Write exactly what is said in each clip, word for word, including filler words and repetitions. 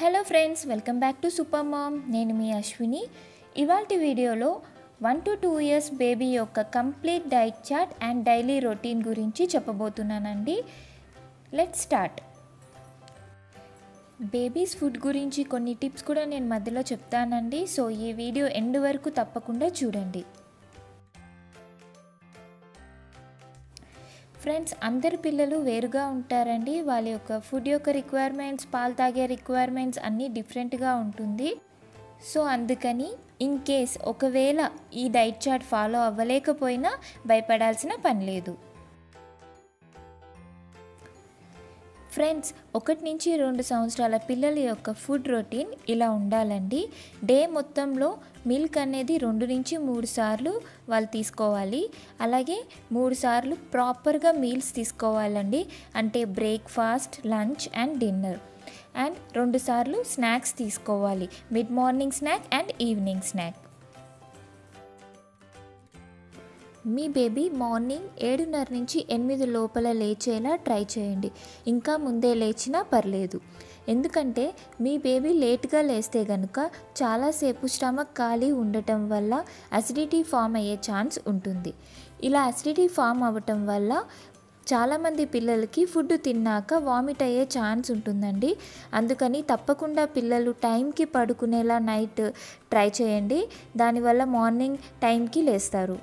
Hello friends, welcome back to super mom. నేను మీ అశ్విని. ఇవాల్టి వీడియోలో one to two years baby యొక్క complete diet chart and daily routine గురించి చెప్పబోతున్నానండి. Let's start. బేబీస్ ఫుడ్ గురించి కొన్ని టిప్స్ కూడా నేను మధ్యలో చెప్తానండి. సో ఈ వీడియో ఎండ్ వరకు తప్పకుండా చూడండి. ఫ్రెండ్స్, అందరి పిల్లలు వేరుగా ఉంటారండి. వాళ్ళ యొక్క ఫుడ్ యొక్క రిక్వైర్మెంట్స్, పాలు తాగే రిక్వైర్మెంట్స్ అన్నీ డిఫరెంట్గా ఉంటుంది. సో అందుకని ఇన్ కేస్ ఒకవేళ ఈ డైట్ చార్ట్ ఫాలో అవ్వలేకపోయినా భయపడాల్సిన పని లేదు. ఫ్రెండ్స్, ఒకటి నుంచి రెండు సంవత్సరాల పిల్లల యొక్క ఫుడ్ రొటీన్ ఇలా ఉండాలండి. డే మొత్తంలో మిల్క్ అనేది రెండు నుంచి మూడు సార్లు వాళ్ళు తీసుకోవాలి. అలాగే మూడు సార్లు ప్రాపర్గా మీల్స్ తీసుకోవాలండి. అంటే breakfast, lunch and dinner. And రెండు సార్లు స్నాక్స్ తీసుకోవాలి. Mid morning snack and evening snack. మీ బేబీ మార్నింగ్ ఏడున్నర నుంచి ఎనిమిది లోపల లేచేలా ట్రై చేయండి. ఇంకా ముందే లేచినా పర్లేదు. ఎందుకంటే మీ బేబీ లేట్గా లేస్తే కనుక చాలాసేపు స్టమక్ ఖాళీ ఉండటం వల్ల అసిడిటీ ఫామ్ అయ్యే ఛాన్స్ ఉంటుంది. ఇలా అసిడిటీ ఫామ్ అవ్వటం వల్ల చాలామంది పిల్లలకి ఫుడ్ తిన్నాక వామిట్ అయ్యే ఛాన్స్ ఉంటుందండి. అందుకని తప్పకుండా పిల్లలు టైంకి పడుకునేలా నైట్ ట్రై చేయండి. దానివల్ల మార్నింగ్ టైంకి లేస్తారు.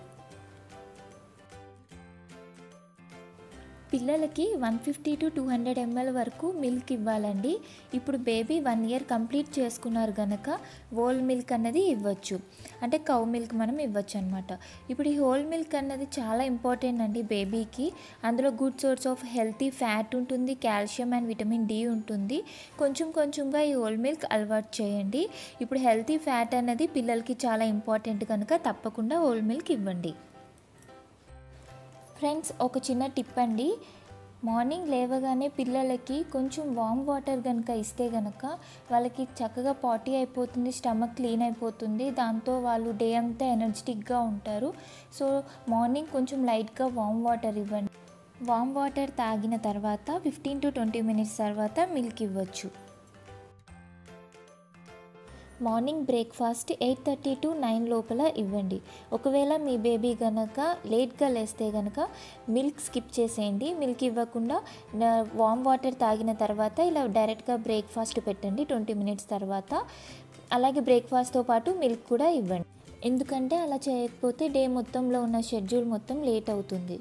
పిల్లలకి one fifty to two hundred ML వరకు మిల్క్ ఇవ్వాలండి. ఇప్పుడు బేబీ వన్ ఇయర్ కంప్లీట్ చేసుకున్నారు కనుక హోల్ మిల్క్ అన్నది ఇవ్వచ్చు. అంటే కౌ మిల్క్ మనం ఇవ్వచ్చు అనమాట. ఇప్పుడు ఈ హోల్ మిల్క్ అన్నది చాలా ఇంపార్టెంట్ అండి బేబీకి. అందులో good source of healthy fat ఉంటుంది, కాల్షియం అండ్ విటమిన్ డి ఉంటుంది. కొంచెం కొంచెంగా ఈ హోల్ మిల్క్ అలవాటు చేయండి. ఇప్పుడు హెల్తీ ఫ్యాట్ అనేది పిల్లలకి చాలా ఇంపార్టెంట్ కనుక తప్పకుండా హోల్ మిల్క్ ఇవ్వండి. ఫ్రెండ్స్, ఒక చిన్న టిప్ అండి. మార్నింగ్ లేవగానే పిల్లలకి కొంచెం వామ్ వాటర్ కనుక ఇస్తే కనుక వాళ్ళకి చక్కగా పాటీ అయిపోతుంది, స్టమక్ క్లీన్ అయిపోతుంది. దాంతో వాళ్ళు డే అంతా ఎనర్జెటిక్గా ఉంటారు. సో మార్నింగ్ కొంచెం లైట్గా వామ్ వాటర్ ఇవ్వండి. వామ్ వాటర్ తాగిన తర్వాత ఫిఫ్టీన్ టు ట్వంటీ మినిట్స్ తర్వాత మిల్క్ ఇవ్వచ్చు. Morning breakfast eight thirty to nine లోపల ఇవ్వండి. ఒకవేళ మీ బేబీ కనుక లేట్గా లేస్తే కనుక మిల్క్ స్కిప్ చేసేయండి. మిల్క్ ఇవ్వకుండా వామ్ వాటర్ తాగిన తర్వాత ఇలా డైరెక్ట్గా బ్రేక్ఫాస్ట్ పెట్టండి ట్వంటీ మినిట్స్ తర్వాత. అలాగే బ్రేక్ఫాస్ట్తో పాటు మిల్క్ కూడా ఇవ్వండి. ఎందుకంటే అలా చేయకపోతే డే మొత్తంలో ఉన్న షెడ్యూల్ మొత్తం లేట్ అవుతుంది.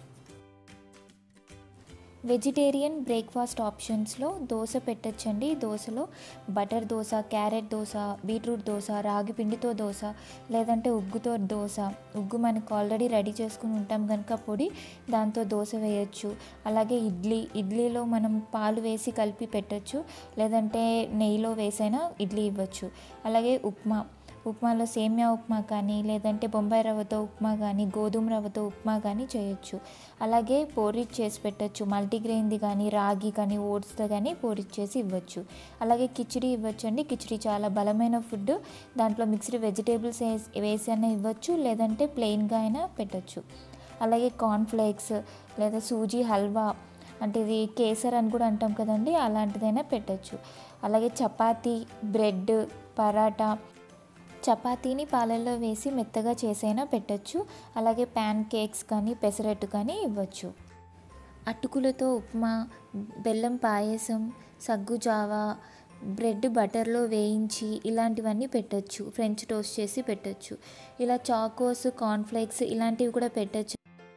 వెజిటేరియన్ బ్రేక్ఫాస్ట్ ఆప్షన్స్లో దోశ పెట్టచ్చండి. దోశలో butter dosa, carrot dosa, beetroot dosa, రాగి పిండితో దోశ, లేదంటే ఉగ్గుతో దోశ. ఉగ్గు మనకు ఆల్రెడీ రెడీ చేసుకుని ఉంటాం కనుక పొడి, దాంతో దోశ వేయచ్చు. అలాగే ఇడ్లీ ఇడ్లీలో మనం పాలు వేసి కలిపి పెట్టచ్చు, లేదంటే నెయ్యిలో వేసైనా ఇడ్లీ ఇవ్వచ్చు. అలాగే ఉప్మా ఉప్మాలో సేమియా ఉప్మా కానీ, లేదంటే బొంబాయి రవ్వతో ఉప్మా కానీ, గోధుమ రవ్వతో ఉప్మా కానీ చేయొచ్చు. అలాగే పోరిచ్ చేసి పెట్టచ్చు. మల్టీగ్రెయిన్ది కానీ, రాగి కానీ, ఓట్స్తో కానీ పోరిచ్ చేసి ఇవ్వచ్చు. అలాగే కిచిడి ఇవ్వచ్చు అండి. కిచిడి చాలా బలమైన ఫుడ్. దాంట్లో మిక్స్డ్ వెజిటేబుల్స్ వేసి అయినా ఇవ్వచ్చు, లేదంటే ప్లెయిన్గా అయినా పెట్టచ్చు. అలాగే కార్న్ఫ్లేక్స్ లేదా సూజీ హల్వా, అంటే ఇది కేసర్ అని కూడా అంటాం కదండి, అలాంటిదైనా పెట్టచ్చు. అలాగే చపాతీ, బ్రెడ్, పరాటా. చపాతీని పాలల్లో వేసి మెత్తగా చేసైనా పెట్టచ్చు. అలాగే ప్యాన్ కేక్స్ కానీ, పెసరట్టు కానీ ఇవ్వచ్చు. అటుకులతో ఉప్మా, బెల్లం పాయసం, సగ్గు జావా, బ్రెడ్ బటర్లో వేయించి ఇలాంటివన్నీ పెట్టచ్చు. ఫ్రెంచ్ టోస్ట్ చేసి పెట్టచ్చు. ఇలా చాకోస్, కార్న్ఫ్లేక్స్ ఇలాంటివి కూడా పెట్టచ్చు.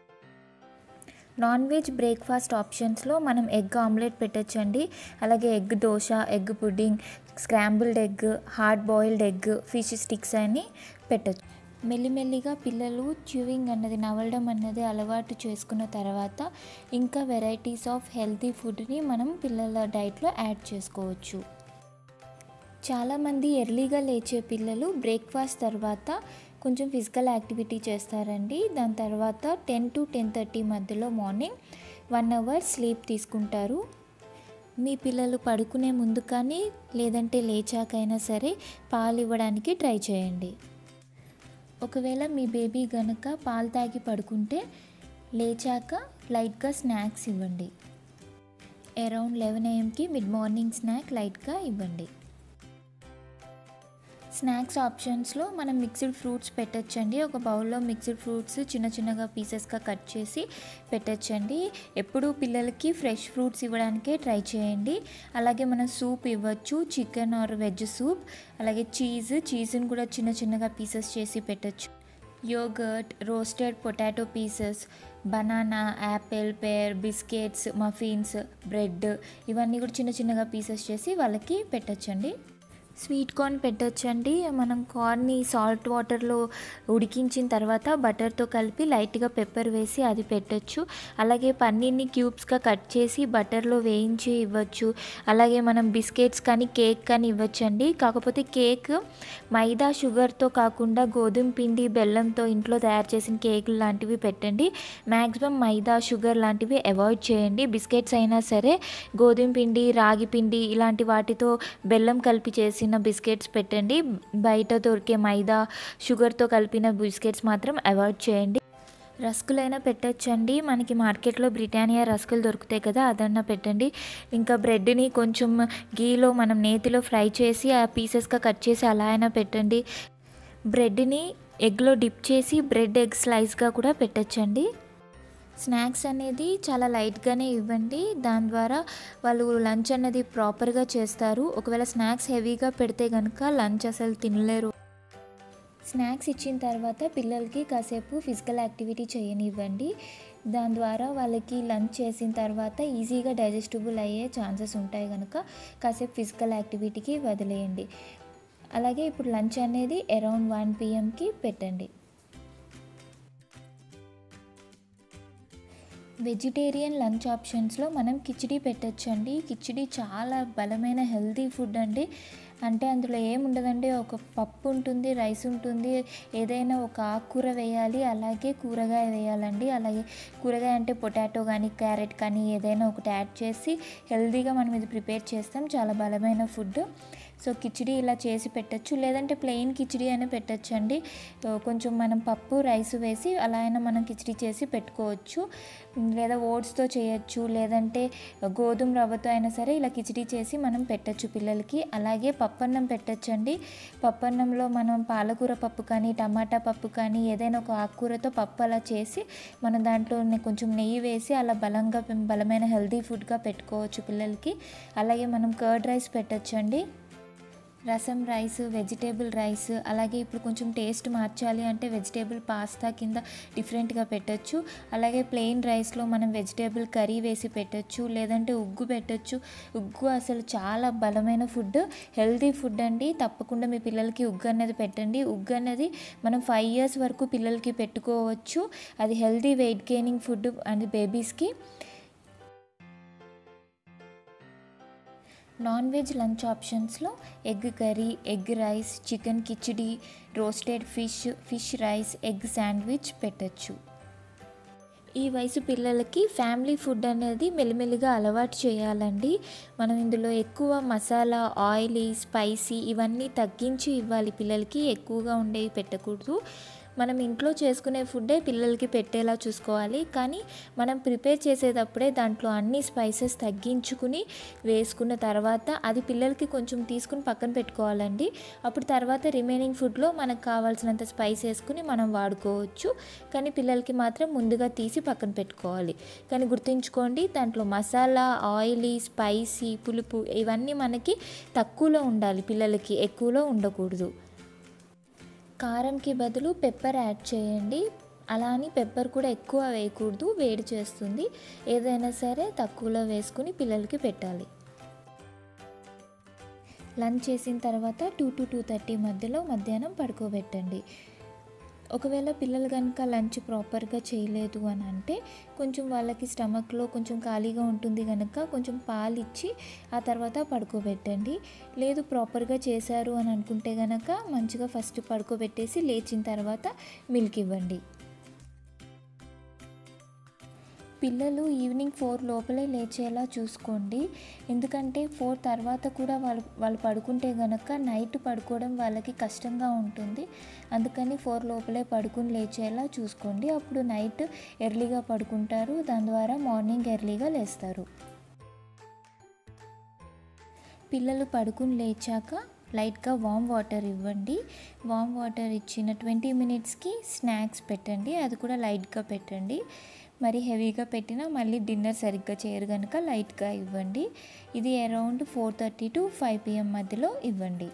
నాన్ వెజ్ బ్రేక్ఫాస్ట్ ఆప్షన్స్లో మనం ఎగ్ ఆమ్లెట్ పెట్టచ్చండి. అలాగే egg dosa, egg pudding, scrambled egg, hard boiled egg, fish sticks అని పెట్టచ్చు. మెల్లిమెల్లిగా పిల్లలు చ్యూవింగ్ అన్నది, నవలడం అన్నది అలవాటు చేసుకున్న తర్వాత ఇంకా వెరైటీస్ ఆఫ్ హెల్తీ ఫుడ్ని మనం పిల్లల డైట్లో యాడ్ చేసుకోవచ్చు. చాలామంది ఎర్లీగా లేచే పిల్లలు బ్రేక్ఫాస్ట్ తర్వాత కొంచెం ఫిజికల్ యాక్టివిటీ చేస్తారండి. దాని తర్వాత టెన్ టు టెన్ థర్టీ మధ్యలో మార్నింగ్ వన్ అవర్ స్లీప్ తీసుకుంటారు. మీ పిల్లలు పడుకునే ముందు కానీ, లేదంటే లేచాకైనా సరే పాలు ఇవ్వడానికి ట్రై చేయండి. ఒకవేళ మీ బేబీ కనుక పాలు తాగి పడుకుంటే లేచాక లైట్గా స్నాక్స్ ఇవ్వండి. అరౌండ్ లెవెన్ ఏఎంకి మిడ్ మార్నింగ్ స్నాక్ లైట్గా ఇవ్వండి. స్నాక్స్ ఆప్షన్స్లో మనం మిక్స్డ్ ఫ్రూట్స్ పెట్టచ్చండి. ఒక బౌల్లో మిక్స్డ్ ఫ్రూట్స్ చిన్న చిన్నగా పీసెస్గా కట్ చేసి పెట్టచ్చండి. ఎప్పుడు పిల్లలకి ఫ్రెష్ ఫ్రూట్స్ ఇవ్వడానికే ట్రై చేయండి. అలాగే మనం సూప్ ఇవ్వచ్చు, చికెన్ ఆర్ వెజ్ సూప్. అలాగే చీజ్ చీజ్ని కూడా చిన్న చిన్నగా పీసెస్ చేసి పెట్టచ్చు. Yogurt, roasted potato pieces, banana, apple, pear, biscuits, muffins, bread ఇవన్నీ కూడా చిన్న చిన్నగా పీసెస్ చేసి వాళ్ళకి పెట్టచ్చండి. Sweet corn పెట్టచ్చండి. మనం కార్న్ని సాల్ట్ వాటర్లో ఉడికించిన తర్వాత బటర్తో కలిపి లైట్గా పెప్పర్ వేసి అది పెట్టచ్చు. అలాగే పన్నీర్ని క్యూబ్స్గా కట్ చేసి బటర్లో వేయించి ఇవ్వచ్చు. అలాగే మనం బిస్కెట్స్ కానీ కేక్ కానీ ఇవ్వచ్చండి. కాకపోతే కేక్ మైదా షుగర్తో కాకుండా గోధుమ పిండి బెల్లంతో ఇంట్లో తయారు చేసిన కేకులు లాంటివి పెట్టండి. మ్యాక్సిమం మైదా షుగర్ లాంటివి అవాయిడ్ చేయండి. బిస్కెట్స్ అయినా సరే గోధుమ పిండి, రాగి పిండి ఇలాంటి వాటితో బెల్లం కలిపి చేసి బిస్కెట్స్ పెట్టండి. బయట దొరికే మైదా షుగర్తో కలిపిన బిస్కెట్స్ మాత్రం అవాయిడ్ చేయండి. రస్కులైనా పెట్టచ్చండి. మనకి మార్కెట్లో బ్రిటానియా రస్కులు దొరుకుతాయి కదా, అదన్నా పెట్టండి. ఇంకా బ్రెడ్ని కొంచెం గీలో మనం నేతిలో ఫ్రై చేసి ఆ పీసెస్గా కట్ చేసి అలా అయినా పెట్టండి. బ్రెడ్ని ఎగ్లో డిప్ చేసి బ్రెడ్ ఎగ్ స్లైస్గా కూడా పెట్టచ్చండి. స్నాక్స్ అనేది చాలా లైట్గానే ఇవ్వండి. దాని ద్వారా వాళ్ళు లంచ్ అనేది ప్రాపర్గా చేస్తారు. ఒకవేళ స్నాక్స్ హెవీగా పెడితే కనుక లంచ్ అసలు తినలేరు. స్నాక్స్ ఇచ్చిన తర్వాత పిల్లలకి కాసేపు ఫిజికల్ యాక్టివిటీ చేయనివ్వండి. దాని ద్వారా వాళ్ళకి లంచ్ చేసిన తర్వాత ఈజీగా డైజెస్టిబుల్ అయ్యే ఛాన్సెస్ ఉంటాయి కనుక కాసేపు ఫిజికల్ యాక్టివిటీకి వదిలేయండి. అలాగే ఇప్పుడు లంచ్ అనేది అరౌండ్ వన్ పిఎంకి పెట్టండి. వెజిటేరియన్ లంచ్ ఆప్షన్స్లో మనం కిచిడి పెట్టచ్చండి. కిచిడి చాలా బలమైన హెల్తీ ఫుడ్ అండి. అంటే అందులో ఏముండదండి, ఒక పప్పు ఉంటుంది, రైస్ ఉంటుంది, ఏదైనా ఒక ఆకుకూర వేయాలి, అలాగే కూరగాయ వేయాలండి. అలాగే కూరగాయ అంటే పొటాటో కానీ క్యారెట్ కానీ ఏదైనా ఒకటి యాడ్ చేసి హెల్తీగా మనం ఇది ప్రిపేర్ చేస్తాం. చాలా బలమైన ఫుడ్. సో కిచిడి ఇలా చేసి పెట్టచ్చు. లేదంటే ప్లెయిన్ కిచిడి అయినా పెట్టచ్చండి. కొంచెం మనం పప్పు రైస్ వేసి అలా అయినా మనం కిచిడి చేసి పెట్టుకోవచ్చు. లేదా ఓట్స్తో చేయొచ్చు, లేదంటే గోధుమ రవ్వతో అయినా సరే ఇలా కిచిడి చేసి మనం పెట్టచ్చు పిల్లలకి. అలాగే పప్పన్నం పెట్టచ్చండి. పప్పన్నంలో మనం పాలకూర పప్పు కానీ టమాటా పప్పు కానీ ఏదైనా ఒక ఆకుకూరతో పప్పు అలా చేసి మనం దాంట్లో కొంచెం నెయ్యి వేసి అలా బలంగా బలమైన హెల్తీ ఫుడ్గా పెట్టుకోవచ్చు పిల్లలకి. అలాగే మనం కర్డ్ రైస్ పెట్టచ్చండి. రసం రైస్, వెజిటేబుల్ రైస్, అలాగే ఇప్పుడు కొంచెం టేస్ట్ మార్చాలి అంటే వెజిటేబుల్ పాస్తా కింద డిఫరెంట్గా పెట్టచ్చు. అలాగే ప్లెయిన్ రైస్లో మనం వెజిటేబుల్ కర్రీ వేసి పెట్టచ్చు, లేదంటే ఉగ్గు పెట్టచ్చు. ఉగ్గు అసలు చాలా బలమైన ఫుడ్, హెల్తీ ఫుడ్ అండి. తప్పకుండా మీ పిల్లలకి ఉగ్గు అనేది పెట్టండి. ఉగ్గు అనేది మనం ఫైవ్ ఇయర్స్ వరకు పిల్లలకి పెట్టుకోవచ్చు. అది healthy weight gaining food and బేబీస్కి. నాన్ వెజ్ లంచ్ ఆప్షన్స్లో egg curry, egg rice, chicken khichdi, roasted fish, fish rice, egg sandwich పెట్టచ్చు. ఈ వయసు పిల్లలకి ఫ్యామిలీ ఫుడ్ అనేది మెల్లిమెల్లిగా అలవాటు చేయాలండి. మనం ఇందులో ఎక్కువ మసాలా, ఆయిలీ, స్పైసీ ఇవన్నీ తగ్గించి ఇవ్వాలి పిల్లలకి. ఎక్కువగా ఉండేవి పెట్టకూడదు. మనం ఇంట్లో చేసుకునే ఫుడ్డే పిల్లలకి పెట్టేలా చూసుకోవాలి. కానీ మనం ప్రిపేర్ చేసేటప్పుడే దాంట్లో అన్ని స్పైసెస్ తగ్గించుకుని వేసుకున్న తర్వాత అది పిల్లలకి కొంచెం తీసుకుని పక్కన పెట్టుకోవాలండి. అప్పుడు తర్వాత రిమైనింగ్ ఫుడ్లో మనకు కావాల్సినంత స్పైస్ వేసుకుని మనం వాడుకోవచ్చు. కానీ పిల్లలకి మాత్రం ముందుగా తీసి పక్కన పెట్టుకోవాలి. కానీ గుర్తుంచుకోండి, దాంట్లో మసాలా, ఆయిలీ, స్పైసీ, పులుపు ఇవన్నీ మనకి తక్కువలో ఉండాలి పిల్లలకి, ఎక్కువలో ఉండకూడదు. కారంకి బదులు పెప్పర్ యాడ్ చేయండి. అలా అని పెప్పర్ కూడా ఎక్కువ వేయకూడదు, వేడి చేస్తుంది. ఏదైనా సరే తక్కువలో వేసుకుని పిల్లలకి పెట్టాలి. లంచ్ చేసిన తర్వాత టూ టు టూ థర్టీ మధ్యలో మధ్యాహ్నం పడుకోబెట్టండి. ఒకవేళ పిల్లలు కనుక లంచ్ ప్రాపర్గా చేయలేదు అని అంటే కొంచెం వాళ్ళకి స్టమక్లో కొంచెం ఖాళీగా ఉంటుంది కనుక కొంచెం పాలు ఇచ్చి ఆ తర్వాత పడుకోబెట్టండి. లేదు ప్రాపర్గా చేశారు అని అనుకుంటే కనుక మంచిగా ఫస్ట్ పడుకోబెట్టేసి లేచిన తర్వాత మిల్క్ ఇవ్వండి. పిల్లలు ఈవినింగ్ ఫోర్ లోపలే లేచేలా చూసుకోండి. ఎందుకంటే ఫోర్ తర్వాత కూడా వాళ్ళు వాళ్ళు పడుకుంటే కనుక నైట్ పడుకోవడం వాళ్ళకి కష్టంగా ఉంటుంది. అందుకని ఫోర్ లోపలే పడుకుని లేచేలా చూసుకోండి. అప్పుడు నైట్ ఎర్లీగా పడుకుంటారు, దాని ద్వారా మార్నింగ్ ఎర్లీగా లేస్తారు. పిల్లలు పడుకుని లేచాక లైట్గా వామ్ వాటర్ ఇవ్వండి. వామ్ వాటర్ ఇచ్చిన ట్వంటీ మినిట్స్కి స్నాక్స్ పెట్టండి, అది కూడా లైట్గా పెట్టండి. మరి హెవీగా పెట్టినా మళ్ళీ డిన్నర్ సరిగ్గా చేయరు కనుక లైట్గా ఇవ్వండి. ఇది around four thirty to five PM మధ్యలో ఇవ్వండి.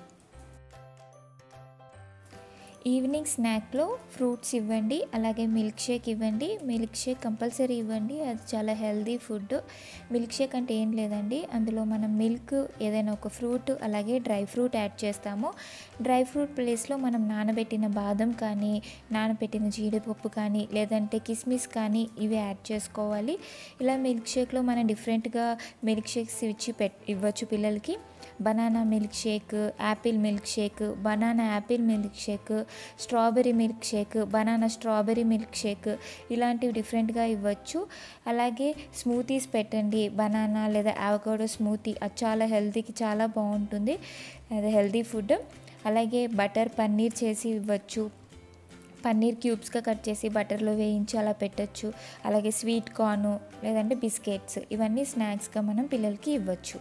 ఈవినింగ్ స్నాక్లో ఫ్రూట్స్ ఇవ్వండి, అలాగే మిల్క్ షేక్ ఇవ్వండి. మిల్క్ షేక్ కంపల్సరీ ఇవ్వండి, అది చాలా హెల్దీ ఫుడ్. మిల్క్ షేక్ అంటే ఏం లేదండి, అందులో మనం మిల్క్, ఏదైనా ఒక ఫ్రూట్, అలాగే డ్రై ఫ్రూట్ యాడ్ చేస్తాము. డ్రై ఫ్రూట్ ప్లేస్లో మనం నానబెట్టిన బాదం కానీ, నానబెట్టిన జీడిపప్పు కానీ, లేదంటే కిస్మిస్ కానీ ఇవి యాడ్ చేసుకోవాలి. ఇలా మిల్క్ షేక్లో మనం డిఫరెంట్గా మిల్క్ షేక్స్ ఇచ్చి పెట్ ఇవ్వచ్చు పిల్లలకి. Banana milk shake, apple milk shake, banana apple milk shake, strawberry milk shake, banana strawberry milk shake, ఇలాంటివి డిఫరెంట్గా ఇవ్వచ్చు. అలాగే స్మూతీస్ పెట్టండి, బనానా లేదా అవకాడో స్మూతీ, అది చాలా హెల్తీకి చాలా బాగుంటుంది, అది హెల్తీ ఫుడ్. అలాగే బటర్ పన్నీర్ చేసి ఇవ్వచ్చు, పన్నీర్ క్యూబ్స్గా కట్ చేసి బటర్లో వేయించి అలా పెట్టచ్చు. అలాగే స్వీట్ కార్న్ లేదంటే బిస్కెట్స్, ఇవన్నీ స్నాక్స్గా మనం పిల్లలకి ఇవ్వచ్చు.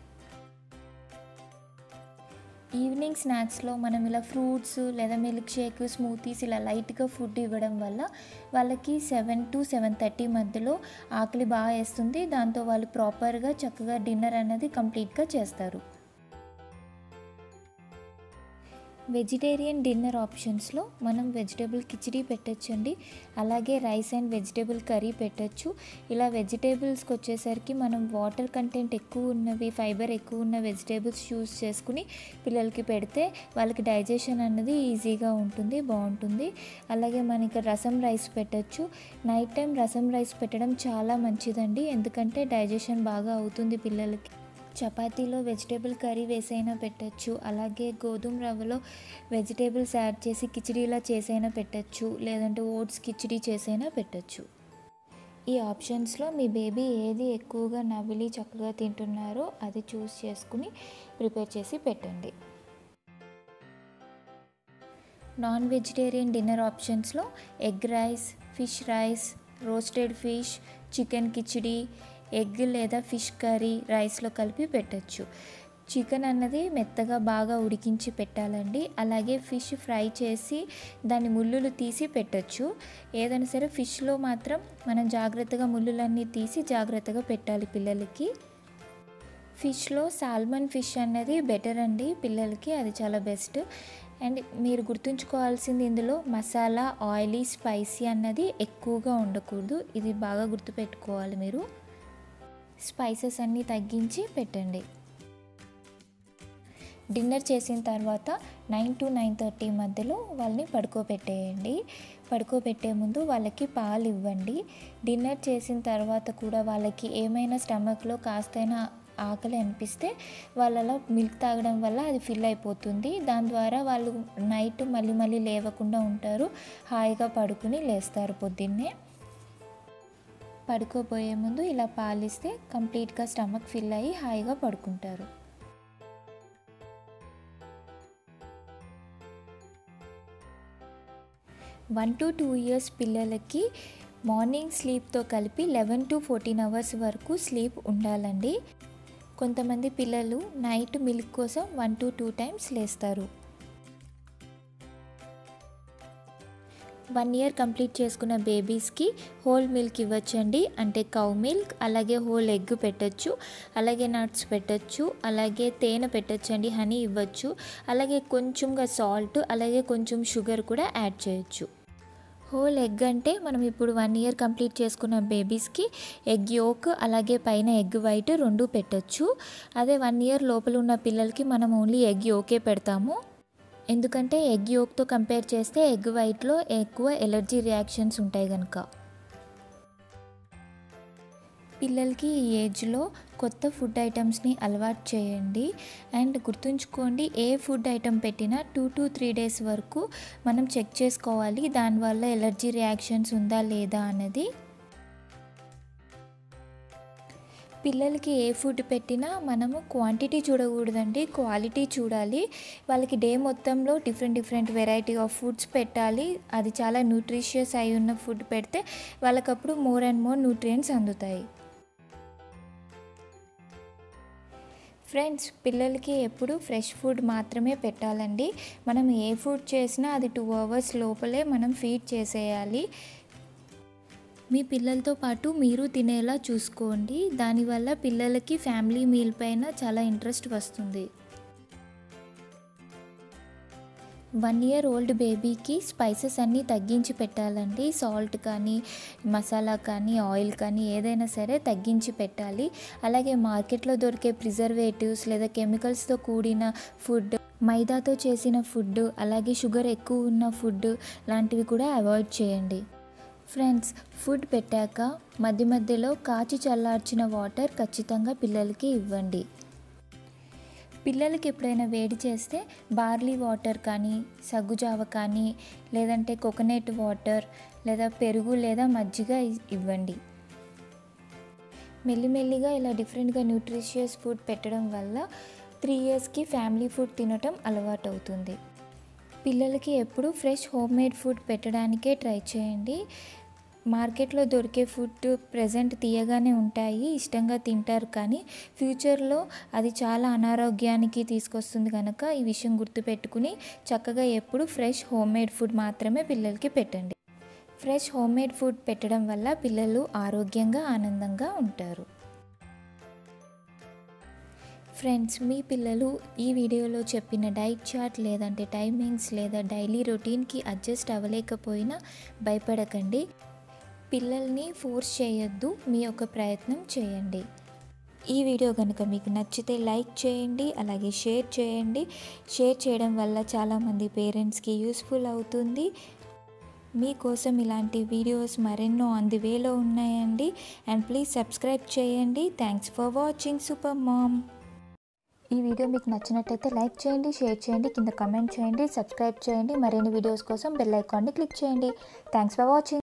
ఈవినింగ్ స్నాక్స్లో మనం ఇలా ఫ్రూట్స్ లేదా మిల్క్ షేక్, స్మూతీస్ ఇలా లైట్గా ఫుడ్ ఇవ్వడం వల్ల వాళ్ళకి సెవెన్ టు సెవెన్ థర్టీ మధ్యలో ఆకలి బాగా వేస్తుంది. దాంతో వాళ్ళు ప్రాపర్గా చక్కగా డిన్నర్ అనేది కంప్లీట్గా చేస్తారు. వెజిటేరియన్ డిన్నర్ ఆప్షన్స్లో మనం వెజిటేబుల్ కిచిడీ పెట్టచ్చండి, అలాగే రైస్ అండ్ వెజిటేబుల్ కర్రీ పెట్టచ్చు. ఇలా వెజిటేబుల్స్కి వచ్చేసరికి మనం వాటర్ కంటెంట్ ఎక్కువ ఉన్నవి, ఫైబర్ ఎక్కువ ఉన్న వెజిటేబుల్స్ చూస్ చేసుకుని పిల్లలకి పెడితే వాళ్ళకి డైజెషన్ అన్నది ఈజీగా ఉంటుంది, బాగుంటుంది. అలాగే మనకి రసం రైస్ పెట్టచ్చు. నైట్ టైం రసం రైస్ పెట్టడం చాలా మంచిదండి, ఎందుకంటే డైజెషన్ బాగా అవుతుంది పిల్లలకి. చపాతీలో వెజిటేబుల్ కర్రీ వేసైనా పెట్టచ్చు, అలాగే గోధుమ రవ్వలో వెజిటేబుల్స్ యాడ్ చేసి కిచిడీలా చేసైనా పెట్టచ్చు, లేదంటే ఓట్స్ కిచిడీ చేసైనా పెట్టచ్చు. ఈ ఆప్షన్స్లో మీ బేబీ ఏది ఎక్కువగా నవిలి చక్కగా తింటున్నారో అది చూస్ చేసుకుని ప్రిపేర్ చేసి పెట్టండి. నాన్ వెజిటేరియన్ డిన్నర్ ఆప్షన్స్లో egg rice, fish rice, roasted fish, chicken khichdi, egg లేదా ఫిష్ కర్రీ రైస్లో కలిపి పెట్టచ్చు. చికెన్ అన్నది మెత్తగా బాగా ఉడికించి పెట్టాలండి. అలాగే ఫిష్ ఫ్రై చేసి దాని ముళ్ళులు తీసి పెట్టచ్చు. ఏదైనా సరే ఫిష్లో మాత్రం మనం జాగ్రత్తగా ముళ్ళులన్నీ తీసి జాగ్రత్తగా పెట్టాలి పిల్లలకి. ఫిష్లో సాల్మన్ ఫిష్ అన్నది బెటర్ అండి పిల్లలకి, అది చాలా బెస్ట్. అండ్ మీరు గుర్తుంచుకోవాల్సింది ఇందులో మసాలా, ఆయిలీ, స్పైసీ అన్నది ఎక్కువగా ఉండకూడదు, ఇది బాగా గుర్తుపెట్టుకోవాలి మీరు. స్పైసెస్ అన్నీ తగ్గించి పెట్టండి. డిన్నర్ చేసిన తర్వాత నైన్ టు నైన్ థర్టీ మధ్యలో వాళ్ళని పడుకోబెట్టేయండి. పడుకోబెట్టే ముందు వాళ్ళకి పాలు ఇవ్వండి. డిన్నర్ చేసిన తర్వాత కూడా వాళ్ళకి ఏమైనా స్టమక్లో కాస్తైనా ఆకలి అనిపిస్తే వాళ్ళలో మిల్క్ తాగడం వల్ల అది ఫిల్ అయిపోతుంది. దాని ద్వారా వాళ్ళు నైట్ మళ్ళీ మళ్ళీ లేవకుండా ఉంటారు, హాయిగా పడుకుని లేస్తారు పొద్దున్నే. పడుకోబోయే ముందు ఇలా పాలిస్తే కంప్లీట్గా స్టమక్ ఫిల్ అయ్యి హాయిగా పడుకుంటారు. వన్ టు టూ ఇయర్స్ పిల్లలకి మార్నింగ్ స్లీప్తో కలిపి లెవెన్ టు ఫోర్టీన్ అవర్స్ వరకు స్లీప్ ఉండాలండి. కొంతమంది పిల్లలు నైట్ మిల్క్ కోసం వన్ టు టూ టైమ్స్ లేస్తారు. వన్ ఇయర్ కంప్లీట్ చేసుకున్న బేబీస్కి హోల్ మిల్క్ ఇవ్వచ్చండి, అంటే కౌ మిల్క్. అలాగే హోల్ ఎగ్ పెట్టచ్చు, అలాగే నట్స్ పెట్టచ్చు, అలాగే తేనె పెట్టచ్చండి, హనీ ఇవ్వచ్చు. అలాగే కొంచెంగా సాల్ట్, అలాగే కొంచెం షుగర్ కూడా యాడ్ చేయొచ్చు. హోల్ ఎగ్ అంటే మనం ఇప్పుడు వన్ ఇయర్ కంప్లీట్ చేసుకున్న బేబీస్కి ఎగ్ యోక్, అలాగే పైన ఎగ్ వైట్ రెండు పెట్టచ్చు. అదే వన్ ఇయర్ లోపల ఉన్న పిల్లలకి మనం ఓన్లీ ఎగ్ యోకే పెడతాము, ఎందుకంటే ఎగ్ యోక్తో కంపేర్ చేస్తే ఎగ్ వైట్లో ఎక్కువ ఎలర్జీ రియాక్షన్స్ ఉంటాయి కనుక. పిల్లలకి ఈ ఏజ్లో కొత్త ఫుడ్ ఐటమ్స్ని అలవాటు చేయండి. అండ్ గుర్తుంచుకోండి, ఏ ఫుడ్ ఐటమ్ పెట్టినా టూ టు త్రీ డేస్ వరకు మనం చెక్ చేసుకోవాలి, దానివల్ల ఎలర్జీ రియాక్షన్స్ ఉందా లేదా అన్నది. పిల్లలకి ఏ ఫుడ్ పెట్టినా మనము క్వాంటిటీ చూడకూడదండి, క్వాలిటీ చూడాలి. వాళ్ళకి డే మొత్తంలో different different variety of foods పెట్టాలి. అది చాలా న్యూట్రిషియస్ అయి ఉన్న ఫుడ్ పెడితే వాళ్ళకప్పుడు మోర్ అండ్ మోర్ న్యూట్రియంట్స్ అందుతాయి. ఫ్రెండ్స్, పిల్లలకి ఎప్పుడు ఫ్రెష్ ఫుడ్ మాత్రమే పెట్టాలండి. మనం ఏ ఫుడ్ చేసినా అది టూ అవర్స్ లోపలే మనం ఫీడ్ చేసేయాలి. మీ పిల్లలతో పాటు మీరు తినేలా చూసుకోండి. దానివల్ల పిల్లలకి ఫ్యామిలీ మీల్ పైన చాలా ఇంట్రెస్ట్ వస్తుంది. వన్ ఇయర్ ఓల్డ్ బేబీకి స్పైసెస్ అన్నీ తగ్గించి పెట్టాలండి. సాల్ట్ కానీ, మసాలా కానీ, ఆయిల్ కానీ ఏదైనా సరే తగ్గించి పెట్టాలి. అలాగే మార్కెట్లో దొరికే ప్రిజర్వేటివ్స్ లేదా కెమికల్స్తో కూడిన ఫుడ్, మైదాతో చేసిన ఫుడ్, అలాగే షుగర్ ఎక్కువ ఉన్న ఫుడ్ లాంటివి కూడా అవాయిడ్ చేయండి. ఫ్రెండ్స్, ఫుడ్ పెట్టాక మధ్య మధ్యలో కాచి చల్లార్చిన వాటర్ ఖచ్చితంగా పిల్లలకి ఇవ్వండి. పిల్లలకి ఎప్పుడైనా వేడి చేస్తే బార్లీ వాటర్ కానీ, సగ్గుజావ కానీ, లేదంటే కోకోనట్ వాటర్ లేదా పెరుగు లేదా మజ్జిగ ఇవ్వండి. మెల్లిమెల్లిగా ఇలా డిఫరెంట్గా న్యూట్రిషియస్ ఫుడ్ పెట్టడం వల్ల త్రీ ఇయర్స్కి ఫ్యామిలీ ఫుడ్ తినటం అలవాటు అవుతుంది. పిల్లలకి ఎప్పుడు ఫ్రెష్ హోమ్ మేడ్ ఫుడ్ పెట్టడానికే ట్రై చేయండి. మార్కెట్లో దొరికే ఫుడ్ ప్రెజెంట్ తీయగానే ఉంటాయి, ఇష్టంగా తింటారు, కానీ ఫ్యూచర్లో అది చాలా అనారోగ్యానికి తీసుకొస్తుంది కనుక ఈ విషయం గుర్తుపెట్టుకుని చక్కగా ఎప్పుడు ఫ్రెష్ హోమ్ మేడ్ ఫుడ్ మాత్రమే పిల్లలకి పెట్టండి. ఫ్రెష్ హోమ్ మేడ్ ఫుడ్ పెట్టడం వల్ల పిల్లలు ఆరోగ్యంగా ఆనందంగా ఉంటారు. ఫ్రెండ్స్, మీ పిల్లలు ఈ వీడియోలో చెప్పిన డైట్ చార్ట్ లేదంటే టైమింగ్స్ లేదా డైలీ రొటీన్కి అడ్జస్ట్ అవ్వలేకపోయినా భయపడకండి. పిల్లల్ని ఫోర్స్ చేయొద్దు, మీ యొక్క ప్రయత్నం చేయండి. ఈ వీడియో కనుక మీకు నచ్చితే లైక్ చేయండి, అలాగే షేర్ చేయండి. షేర్ చేయడం వల్ల చాలామంది పేరెంట్స్కి యూస్ఫుల్ అవుతుంది. మీకోసం ఇలాంటి వీడియోస్ మరెన్నో ఆన్ ది వేలో ఉన్నాయండి. అండ్ ప్లీజ్ సబ్స్క్రైబ్ చేయండి. Thanks for watching super mom. ఈ వీడియో మీకు నచ్చినట్టయితే లైక్ చేయండి, షేర్ చేయండి, కింద కామెంట్ చేయండి, సబ్స్క్రైబ్ చేయండి. మరిన్ని వీడియోస్ కోసం బెల్ ఐకాన్ని క్లిక్ చేయండి. Thanks for watching.